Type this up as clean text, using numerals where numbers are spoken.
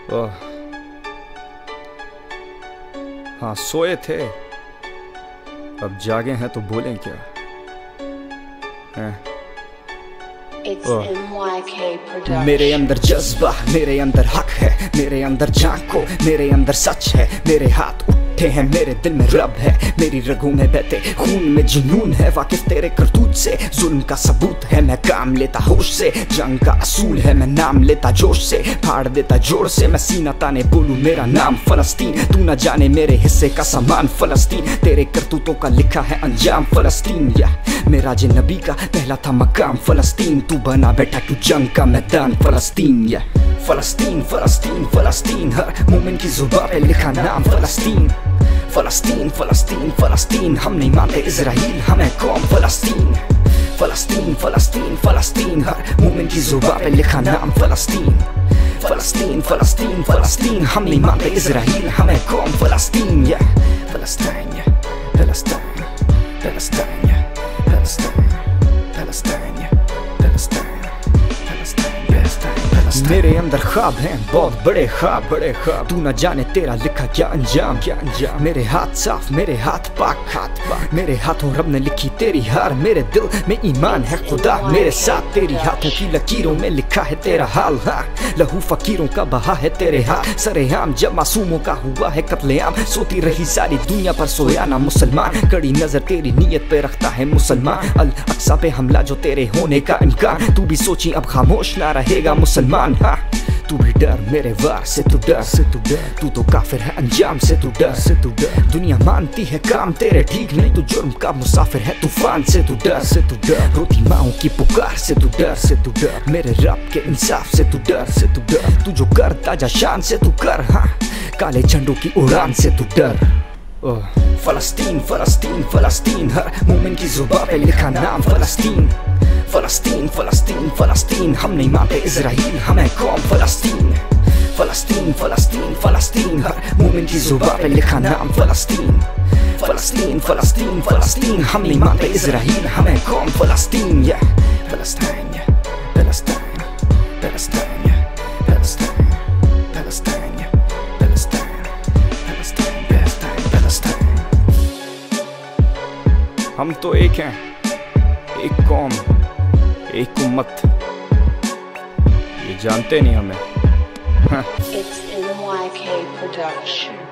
ओह, हाँ सोए थे, अब जागे हैं तो बोलें क्या हैं? मेरे अंदर जज्बा, मेरे अंदर हक है, मेरे अंदर झांको, मेरे अंदर सच है, मेरे हाथ उठे हैं, मेरे दिल में रब है, मेरी रगों में बहते खून में जुनून है, वाकिफ तेरे करतूत से, जुल्म का सबूत है, मैं काम लेता होश से, जंग का असूल है, मैं नाम लेता जोश से, फाड़ देता जोर से, मैं सीना ताने बोलूं मेरा नाम फलस्तीन, तू न जाने मेरे हिस्से का सामान फलस्तीन, तेरे करतूतों का लिखा है अंजाम फलस्तीन, या मेरा जे नबी का पहला था मकाम फलस्तीन, तू बना बैठा तू जंग का मैदान फलस्तीन, या फलस्तीन फलस्तीन फलस्तीन, हर मोमिन की जुबान पे लिखा नाम फलस्तीन, फलस्तीन फलस्तीन फलस्तीन, हम नहीं मानते इजराइल, हमें कौम फलस्तीन, फलस्तीन फलस्तीन फलस्तीन, हर मोमिन की जुबान पे लिखा नाम फलस्तीन, फलस्तीन फलस्तीन फलस्तीन, हम नहीं मानते इजराइल, हमें कौम फलस्तीन, या फलस्तीन या फलस्तीन फलस्तीन या फलस्तीन फलस्तीन या फलस्तीन। मेरे अंदर ख्वाब हैं बहुत बड़े ख्वाब, बड़े ख्वाब, तू न जाने तेरा लिखा क्या अंजाम, क्या अंजाम, मेरे हाथ साफ, मेरे हाथ पाक, हाथ पाक, मेरे हाथों रब ने लिखी तेरी हार, मेरे दिल में ईमान है खुदा मेरे साथ, तेरी हाथों की लकीरों में लिखा है तेरा हाल, हाँ लहू फकीरों का बहा है तेरे हाथ, सरेआम जब मासूमों का हुआ है कत्लेआम, सोती रही सारी दुनिया पर सोया ना मुसलमान, कड़ी नजर तेरी नीयत पे रखता है मुसलमान, अल अक्सा पे हमला जो तेरे होने का इम्कान, तू भी सोची अब खामोश ना रहेगा मुसलमान, हाँ तू भी डर मेरे वार से, तू डर से, तू डर, तू तो काफिर है अंजाम से, तू डर से, तू डर, दुनिया मानती है काम तेरे ठीक नहीं, तू जुर्म का मुसाफिर है तूफान से, तू डर से, तू डर, रोती माओं की पुकार से, तू डर से, तू डर, मेरे रब के इंसाफ से, तू डर से, तू डर, तू जो कर ताजा शान से तू कर, हाँ काले झंडों की उड़ान से तू डर। फलस्तीन फलस्तीन फलस्तीन, हर मोमिन की जुबान पे लिखा नाम फलस्तीन, फलस्तीन फलस्तीन फलस्तीन, हम नहीं मानते इजराइल, हमें कौम फलस्तीन, फलस्तीन फलस्तीन फलस्तीन, हर मोमिन की जुबान पे लिखा नाम फलस्तीन, फलस्तीन फलस्तीन फलस्तीन, हम नहीं मानते इजराइल, हमें कौम फलस्तीन, या फलस्तीन या फलस्तीन फलस्तीन या फलस्तीन फलस्तीन या फलस्तीन फलस्तीन फलस्तीन। हम तो एक हैं, एक कौम, एक उम्मत, ये जानते नहीं हमें, हाँ। It's NYK Production.